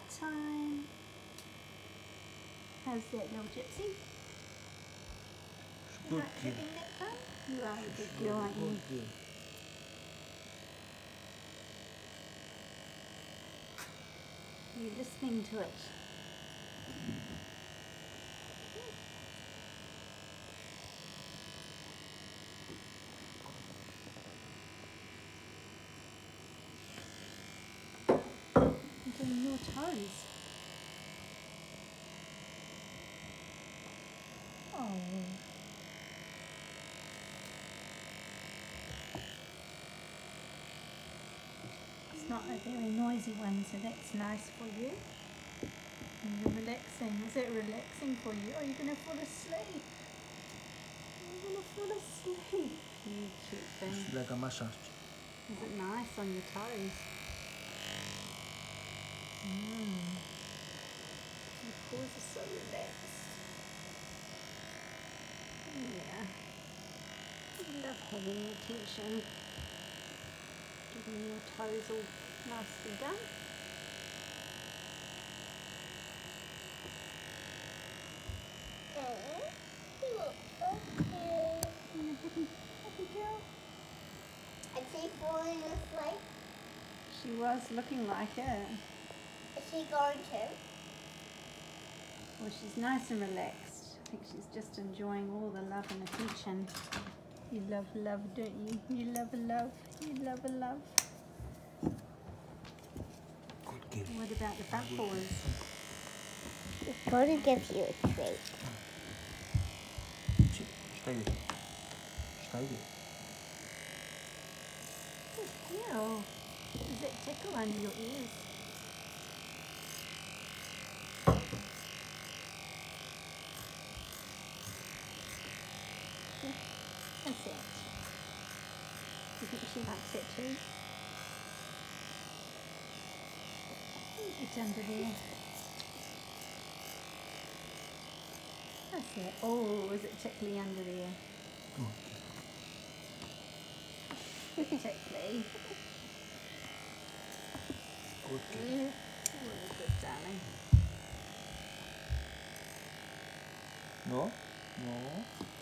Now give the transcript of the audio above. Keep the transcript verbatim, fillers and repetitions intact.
time. How's that, little Gypsy? You like having that fun? You are a good girl, aren't you? You're listening to it. You're doing your toes. Oh. It's not a very noisy one, so that's nice for you. And you're relaxing. Is it relaxing for you? Are you going to fall asleep? You're going to fall asleep. You cute thing. It's like a massage. Is it nice on your toes? Mm. Your paws are so relaxed. Yeah. I love having your attention. Getting your toes all nicely done. Is she falling asleep? She was looking like it. Is she going to? Well, she's nice and relaxed. I think she's just enjoying all the love and attention. You love love, don't you? You love love. You love love. Good girl. What about the front paws? It's going to give you a treat. Stay there. Stay there. Ew. Does it tickle under your ears? That's it. Do you think she likes it too? It's under there. That's it. Oh, is it tickly under there? Tickly. Good girl. Yeah. Oh, good darling. No? No?